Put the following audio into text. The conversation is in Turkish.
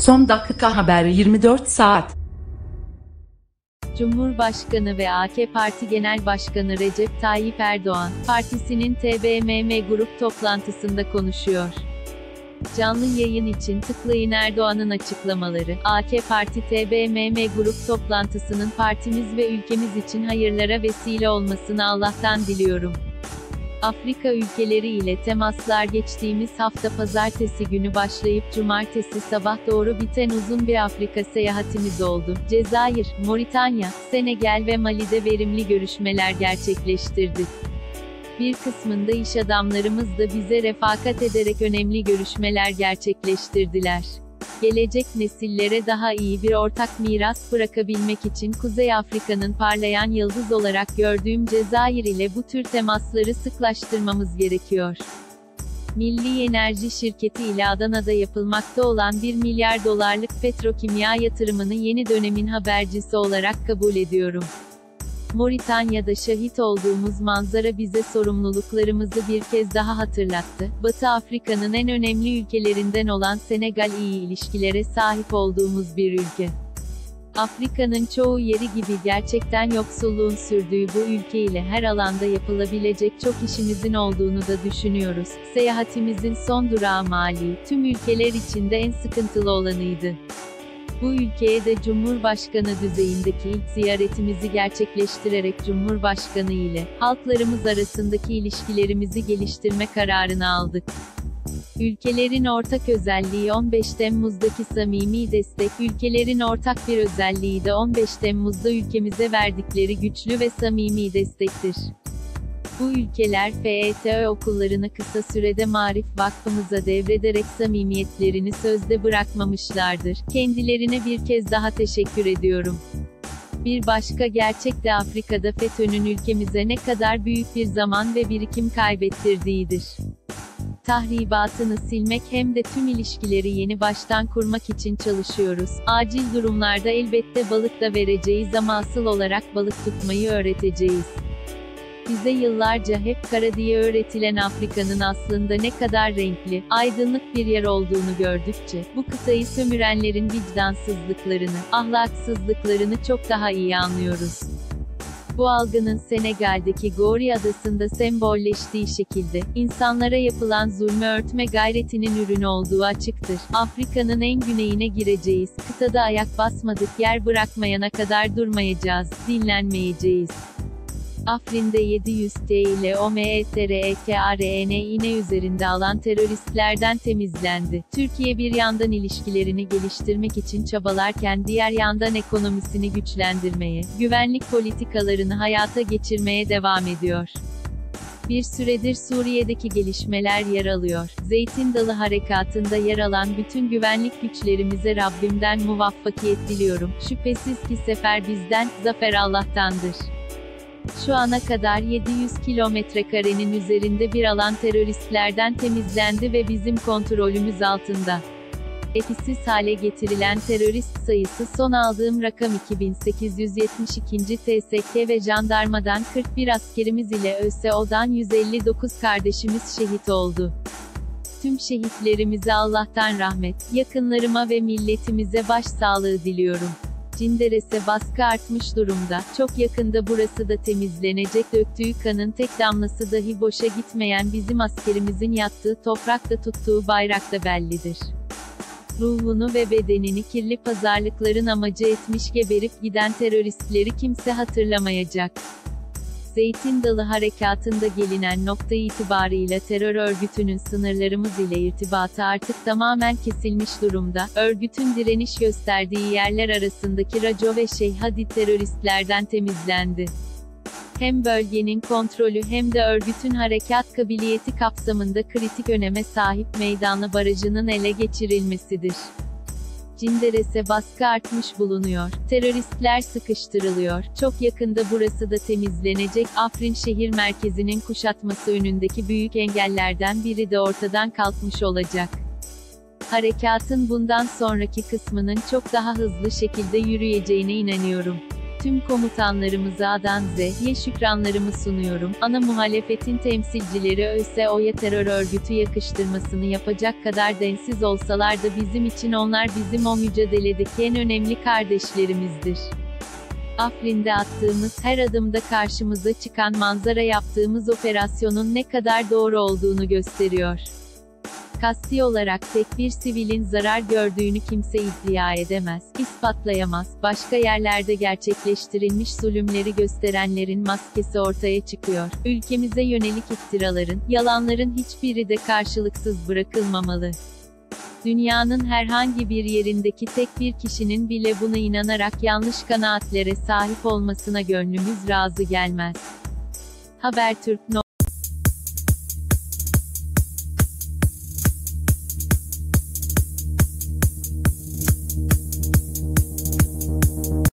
Son dakika haber 24 saat. Cumhurbaşkanı ve AK Parti Genel Başkanı Recep Tayyip Erdoğan, partisinin TBMM grup toplantısında konuşuyor. Canlı yayın için tıklayın. Erdoğan'ın açıklamaları, AK Parti TBMM grup toplantısının partimiz ve ülkemiz için hayırlara vesile olmasını Allah'tan diliyorum. Afrika ülkeleri ile temaslar geçtiğimiz hafta pazartesi günü başlayıp cumartesi sabah doğru biten uzun bir Afrika seyahatimiz oldu. Cezayir, Moritanya, Senegal ve Mali'de verimli görüşmeler gerçekleştirdik. Bir kısmında iş adamlarımız da bize refakat ederek önemli görüşmeler gerçekleştirdiler. Gelecek nesillere daha iyi bir ortak miras bırakabilmek için Kuzey Afrika'nın parlayan yıldız olarak gördüğüm Cezayir ile bu tür temasları sıklaştırmamız gerekiyor. Milli Enerji Şirketi ile Adana'da yapılmakta olan 1 milyar dolarlık petrokimya yatırımını yeni dönemin habercisi olarak kabul ediyorum. Moritanya'da şahit olduğumuz manzara bize sorumluluklarımızı bir kez daha hatırlattı. Batı Afrika'nın en önemli ülkelerinden olan Senegal iyi ilişkilere sahip olduğumuz bir ülke. Afrika'nın çoğu yeri gibi gerçekten yoksulluğun sürdüğü bu ülke ile her alanda yapılabilecek çok işimizin olduğunu da düşünüyoruz. Seyahatimizin son durağı Mali, tüm ülkeler içinde en sıkıntılı olanıydı. Bu ülkeye de Cumhurbaşkanı düzeyindeki ilk ziyaretimizi gerçekleştirerek Cumhurbaşkanı ile halklarımız arasındaki ilişkilerimizi geliştirme kararını aldık. Ülkelerin ortak özelliği 15 Temmuz'daki samimi destek, ülkelerin ortak bir özelliği de 15 Temmuz'da ülkemize verdikleri güçlü ve samimi destektir. Bu ülkeler FETÖ okullarını kısa sürede Maarif Vakfımıza devrederek samimiyetlerini sözde bırakmamışlardır. Kendilerine bir kez daha teşekkür ediyorum. Bir başka gerçek de Afrika'da FETÖ'nün ülkemize ne kadar büyük bir zaman ve birikim kaybettirdiğidir. Tahribatını silmek hem de tüm ilişkileri yeni baştan kurmak için çalışıyoruz. Acil durumlarda elbette balık da vereceğiz ama asıl olarak balık tutmayı öğreteceğiz. Bize yıllarca hep kara diye öğretilen Afrika'nın aslında ne kadar renkli, aydınlık bir yer olduğunu gördükçe, bu kıtayı sömürenlerin vicdansızlıklarını, ahlaksızlıklarını çok daha iyi anlıyoruz. Bu algının Senegal'deki Gori adasında sembolleştiği şekilde, insanlara yapılan zulmü örtme gayretinin ürünü olduğu açıktır. Afrika'nın en güneyine gireceğiz, kıtada ayak basmadık yer bırakmayana kadar durmayacağız, dinlenmeyeceğiz. Afrin'de 700 TL OMETREKARN iğne üzerinde alan teröristlerden temizlendi. Türkiye bir yandan ilişkilerini geliştirmek için çabalarken diğer yandan ekonomisini güçlendirmeye, güvenlik politikalarını hayata geçirmeye devam ediyor. Bir süredir Suriye'deki gelişmeler yer alıyor. Zeytin Dalı Harekatı'nda yer alan bütün güvenlik güçlerimize Rabbimden muvaffakiyet diliyorum. Şüphesiz ki sefer bizden, zafer Allah'tandır. Şu ana kadar 700 kilometrekarenin üzerinde bir alan teröristlerden temizlendi ve bizim kontrolümüz altında. Etkisiz hale getirilen terörist sayısı son aldığım rakam 2872. TSK ve jandarmadan 41 askerimiz ile ÖSO'dan 159 kardeşimiz şehit oldu. Tüm şehitlerimize Allah'tan rahmet, yakınlarıma ve milletimize başsağlığı diliyorum. Cinderes'e baskı artmış durumda, çok yakında burası da temizlenecek. Döktüğü kanın tek damlası dahi boşa gitmeyen bizim askerimizin yattığı toprakta tuttuğu bayrak da bellidir. Ruhunu ve bedenini kirli pazarlıkların amacı etmiş geberip giden teröristleri kimse hatırlamayacak. Zeytin Dalı Harekatı'nda gelinen nokta itibarıyla terör örgütünün sınırlarımız ile irtibatı artık tamamen kesilmiş durumda. Örgütün direniş gösterdiği yerler arasındaki Raco ve Şeyh Hadid teröristlerden temizlendi. Hem bölgenin kontrolü hem de örgütün harekat kabiliyeti kapsamında kritik öneme sahip Meydanlı Barajı'nın ele geçirilmesidir. Cinderes'e baskı artmış bulunuyor. Teröristler sıkıştırılıyor. Çok yakında burası da temizlenecek. Afrin şehir merkezinin kuşatması önündeki büyük engellerden biri de ortadan kalkmış olacak. Harekatın bundan sonraki kısmının çok daha hızlı şekilde yürüyeceğine inanıyorum. Tüm komutanlarımıza A'dan Z'ye şükranlarımı sunuyorum. Ana muhalefetin temsilcileri ÖSO'ya terör örgütü yakıştırmasını yapacak kadar densiz olsalar da bizim için onlar bizim o mücadeledeki en önemli kardeşlerimizdir. Afrin'de attığımız her adımda karşımıza çıkan manzara yaptığımız operasyonun ne kadar doğru olduğunu gösteriyor. Kasti olarak tek bir sivilin zarar gördüğünü kimse iddia edemez, ispatlayamaz. Başka yerlerde gerçekleştirilmiş zulümleri gösterenlerin maskesi ortaya çıkıyor. Ülkemize yönelik iftiraların, yalanların hiçbiri de karşılıksız bırakılmamalı. Dünyanın herhangi bir yerindeki tek bir kişinin bile buna inanarak yanlış kanaatlere sahip olmasına gönlümüz razı gelmez. Habertürk